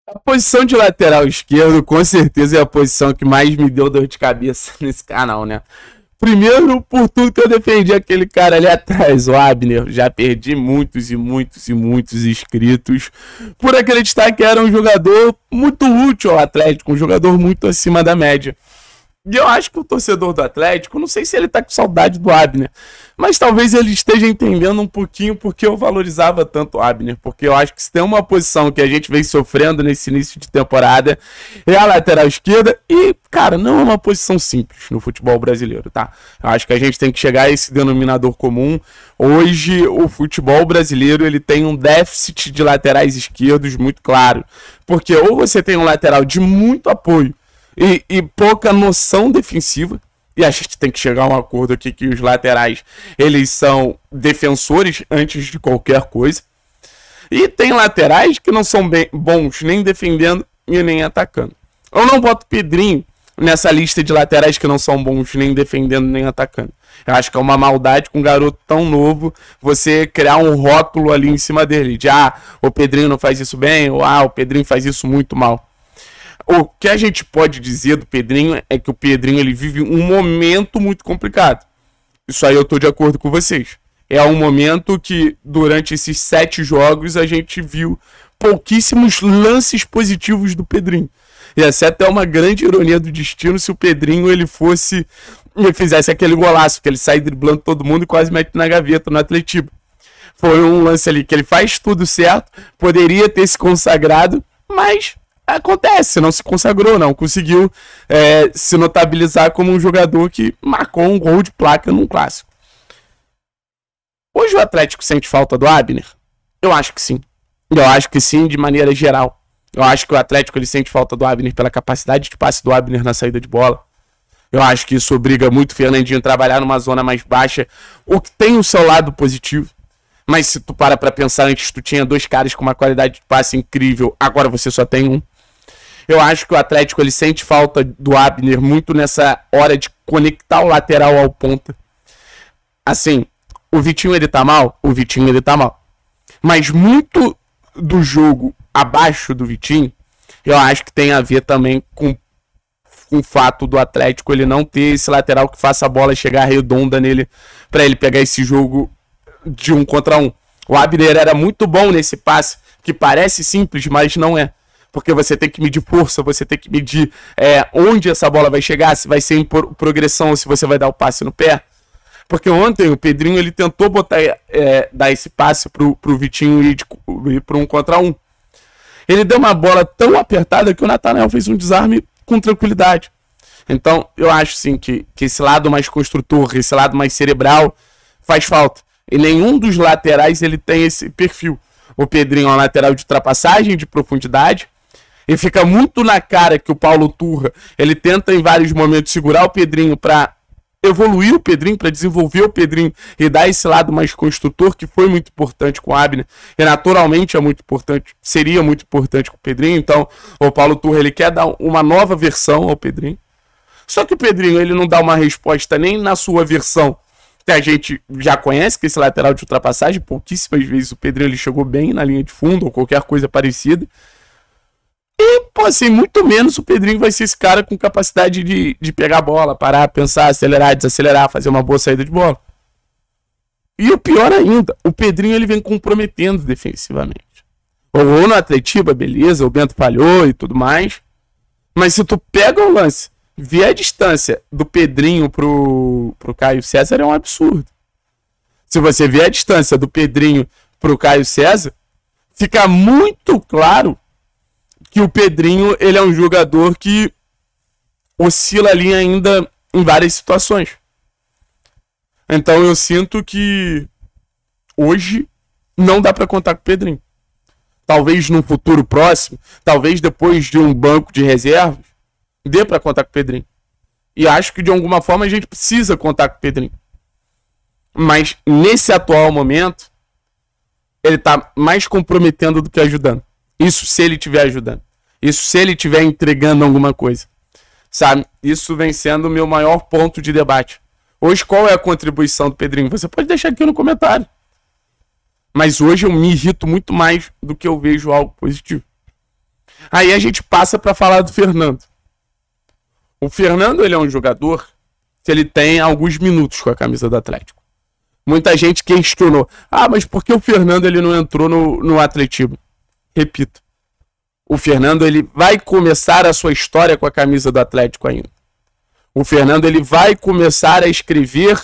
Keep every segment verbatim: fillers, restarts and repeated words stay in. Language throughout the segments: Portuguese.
A posição de lateral esquerdo, com certeza, é a posição que mais me deu dor de cabeça nesse canal, né? Primeiro, por tudo que eu defendi aquele cara ali atrás, o Abner. Já perdi muitos e muitos e muitos inscritos por acreditar que era um jogador muito útil ao Atlético, um jogador muito acima da média. E eu acho que o torcedor do Atlético, não sei se ele tá com saudade do Abner, mas talvez ele esteja entendendo um pouquinho porque eu valorizava tanto o Abner, porque eu acho que se tem uma posição que a gente vem sofrendo nesse início de temporada é a lateral esquerda e, cara, não é uma posição simples no futebol brasileiro, tá? Eu acho que a gente tem que chegar a esse denominador comum. Hoje, o futebol brasileiro, ele tem um déficit de laterais esquerdos muito claro, porque ou você tem um lateral de muito apoio E, e pouca noção defensiva, e a gente tem que chegar a um acordo aqui que os laterais, eles são defensores antes de qualquer coisa, e tem laterais que não são bem bons nem defendendo e nem atacando. Eu não boto Pedrinho nessa lista de laterais que não são bons nem defendendo nem atacando. Eu acho que é uma maldade com um garoto tão novo você criar um rótulo ali em cima dele, de ah, o Pedrinho não faz isso bem, ou ah, o Pedrinho faz isso muito mal. O que a gente pode dizer do Pedrinho é que o Pedrinho ele vive um momento muito complicado. Isso aí eu tô de acordo com vocês. É um momento que durante esses sete jogos a gente viu pouquíssimos lances positivos do Pedrinho. E essa é até uma grande ironia do destino se o Pedrinho ele fosse e fizesse aquele golaço, que ele sai driblando todo mundo e quase mete na gaveta no Atletiba. Foi um lance ali que ele faz tudo certo, poderia ter se consagrado, mas acontece, não se consagrou, não conseguiu é, se notabilizar como um jogador que marcou um gol de placa num clássico. Hoje o Atlético sente falta do Abner? Eu acho que sim. Eu acho que sim, de maneira geral. Eu acho que o Atlético ele sente falta do Abner pela capacidade de passe do Abner na saída de bola. Eu acho que isso obriga muito o Fernandinho a trabalhar numa zona mais baixa, o que tem o seu lado positivo. Mas se tu para pra pensar, antes tu tinha dois caras com uma qualidade de passe incrível, agora você só tem um. Eu acho que o Atlético ele sente falta do Abner muito nessa hora de conectar o lateral ao ponta. Assim, o Vitinho ele tá mal? O Vitinho ele tá mal. Mas muito do jogo abaixo do Vitinho, eu acho que tem a ver também com, com o fato do Atlético ele não ter esse lateral que faça a bola chegar redonda nele para ele pegar esse jogo de um contra um. O Abner era muito bom nesse passe, que parece simples, mas não é. Porque você tem que medir força, você tem que medir é, onde essa bola vai chegar, se vai ser em progressão ou se você vai dar o passe no pé. Porque ontem o Pedrinho ele tentou botar, é, dar esse passe pro, pro Vitinho ir, ir para um contra um. Ele deu uma bola tão apertada que o Natanael fez um desarme com tranquilidade. Então eu acho sim que, que esse lado mais construtor, esse lado mais cerebral faz falta. E nenhum dos laterais ele tem esse perfil. O Pedrinho é um lateral de ultrapassagem, de profundidade. E fica muito na cara que o Paulo Turra, ele tenta em vários momentos segurar o Pedrinho para evoluir o Pedrinho, para desenvolver o Pedrinho e dar esse lado mais construtor, que foi muito importante com o Abner, e naturalmente é muito importante, seria muito importante com o Pedrinho. Então o Paulo Turra ele quer dar uma nova versão ao Pedrinho. Só que o Pedrinho ele não dá uma resposta nem na sua versão que a gente já conhece, que esse lateral de ultrapassagem, pouquíssimas vezes o Pedrinho ele chegou bem na linha de fundo ou qualquer coisa parecida. E, pô, assim, muito menos o Pedrinho vai ser esse cara com capacidade de, de pegar a bola, parar, pensar, acelerar, desacelerar, fazer uma boa saída de bola. E o pior ainda, o Pedrinho ele vem comprometendo defensivamente. Ou no Atletiba, beleza, o Bento falhou e tudo mais. Mas se tu pega o lance, vê a distância do Pedrinho pro, pro Caio César, é um absurdo. Se você vê a distância do Pedrinho pro Caio César, fica muito claro que o Pedrinho ele é um jogador que oscila ali ainda em várias situações. Então eu sinto que hoje não dá para contar com o Pedrinho. Talvez num futuro próximo, talvez depois de um banco de reservas, dê para contar com o Pedrinho. E acho que de alguma forma a gente precisa contar com o Pedrinho. Mas nesse atual momento, ele tá mais comprometendo do que ajudando. Isso se ele estiver ajudando. Isso se ele estiver entregando alguma coisa. Sabe? Isso vem sendo o meu maior ponto de debate. Hoje, qual é a contribuição do Pedrinho? Você pode deixar aqui no comentário. Mas hoje eu me irrito muito mais do que eu vejo algo positivo. Aí a gente passa para falar do Fernando. O Fernando, ele é um jogador que ele tem alguns minutos com a camisa do Atlético. Muita gente questionou. Ah, mas por que o Fernando ele não entrou no, no Atletismo? Repito. O Fernando ele vai começar a sua história com a camisa do Atlético ainda. O Fernando ele vai começar a escrever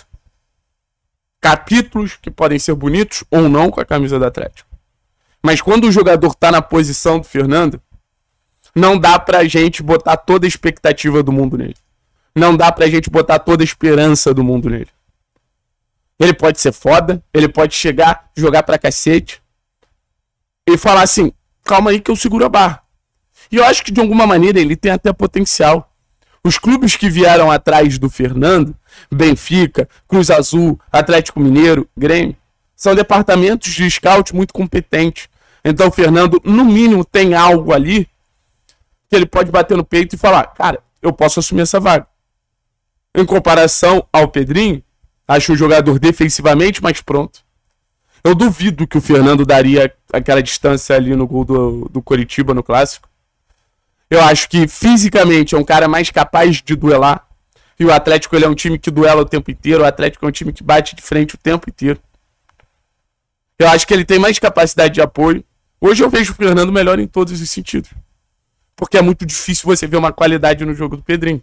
capítulos que podem ser bonitos ou não com a camisa do Atlético. Mas quando o jogador está na posição do Fernando, não dá pra gente botar toda a expectativa do mundo nele. Não dá pra gente botar toda a esperança do mundo nele. Ele pode ser foda, ele pode chegar, jogar pra cacete e falar assim, calma aí que eu seguro a barra. E eu acho que de alguma maneira ele tem até potencial. Os clubes que vieram atrás do Fernando, Benfica, Cruz Azul, Atlético Mineiro, Grêmio, são departamentos de scout muito competentes. Então o Fernando, no mínimo, tem algo ali que ele pode bater no peito e falar, cara, eu posso assumir essa vaga. Em comparação ao Pedrinho, acho um jogador defensivamente mais pronto. Eu duvido que o Fernando daria aquela distância ali no gol do, do Coritiba no Clássico. Eu acho que fisicamente é um cara mais capaz de duelar. E o Atlético ele é um time que duela o tempo inteiro. O Atlético é um time que bate de frente o tempo inteiro. Eu acho que ele tem mais capacidade de apoio. Hoje eu vejo o Fernando melhor em todos os sentidos. Porque é muito difícil você ver uma qualidade no jogo do Pedrinho.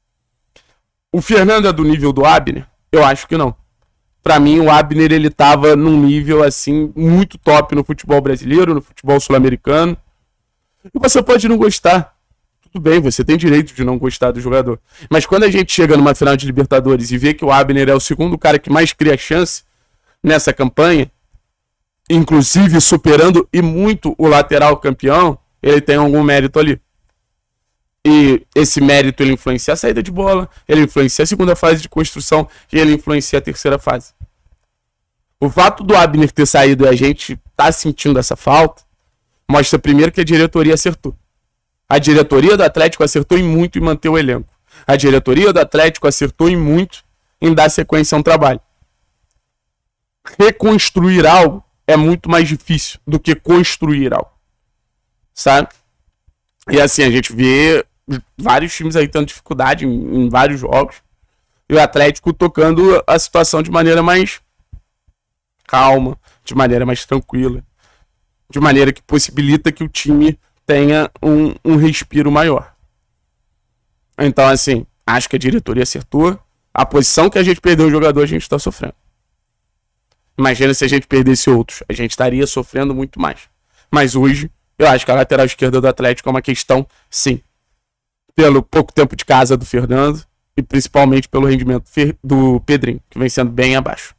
O Fernando é do nível do Abner? Eu acho que não. Pra mim, o Abner, ele tava num nível, assim, muito top no futebol brasileiro, no futebol sul-americano. E você pode não gostar. Tudo bem, você tem direito de não gostar do jogador. Mas quando a gente chega numa final de Libertadores e vê que o Abner é o segundo cara que mais cria chance nessa campanha, inclusive superando e muito o lateral campeão, ele tem algum mérito ali. E esse mérito ele influencia a saída de bola, ele influencia a segunda fase de construção e ele influencia a terceira fase. O fato do Abner ter saído e a gente tá sentindo essa falta, mostra primeiro que a diretoria acertou. A diretoria do Atlético acertou em muito em manter o elenco. A diretoria do Atlético acertou em muito em dar sequência a um trabalho. Reconstruir algo é muito mais difícil do que construir algo. Sabe? E assim, a gente vê vários times aí tendo dificuldade em, em vários jogos. E o Atlético tocando a situação de maneira mais calma, de maneira mais tranquila. De maneira que possibilita que o time tenha um, um respiro maior. Então, assim, acho que a diretoria acertou. A posição que a gente perdeu o jogador, a gente está sofrendo. Imagina se a gente perdesse outros. A gente estaria sofrendo muito mais. Mas hoje, eu acho que a lateral esquerda do Atlético é uma questão, sim. Pelo pouco tempo de casa do Fernando e principalmente pelo rendimento do Pedrinho, que vem sendo bem abaixo.